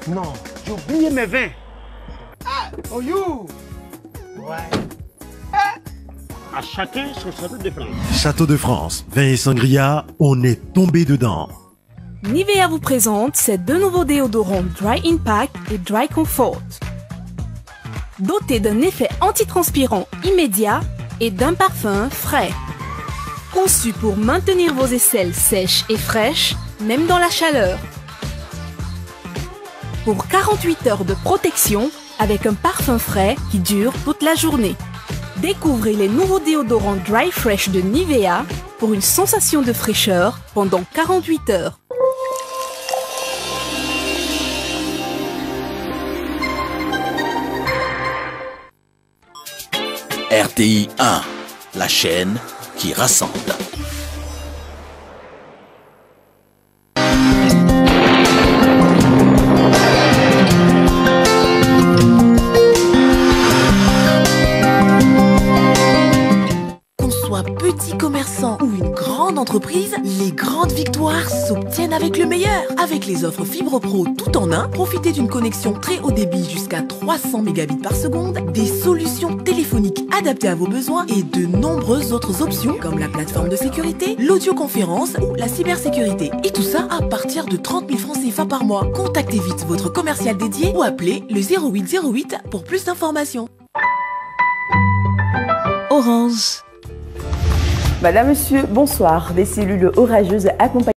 Non, j'ai oublié mes vins. Oh you. Ouais. À chacun son château de France. Château de France, vin et sangria, on est tombé dedans. Nivea vous présente ses deux nouveaux déodorants Dry Impact et Dry Comfort. Dotés d'un effet antitranspirant immédiat et d'un parfum frais. Conçus pour maintenir vos aisselles sèches et fraîches, même dans la chaleur. Pour 48 heures de protection, avec un parfum frais qui dure toute la journée. Découvrez les nouveaux déodorants Dry Fresh de Nivea pour une sensation de fraîcheur pendant 48 heures. RTI 1, la chaîne qui rassemble. Petit commerçant ou une grande entreprise, les grandes victoires s'obtiennent avec le meilleur. Avec les offres Fibre Pro tout en un, profitez d'une connexion très haut débit jusqu'à 300 mégabits par seconde, des solutions téléphoniques adaptées à vos besoins et de nombreuses autres options comme la plateforme de sécurité, l'audioconférence ou la cybersécurité. Et tout ça à partir de 30 000 francs CFA par mois. Contactez vite votre commercial dédié ou appelez le 0808 pour plus d'informations. Orange. Madame, Monsieur, bonsoir. Des cellules orageuses accompagnées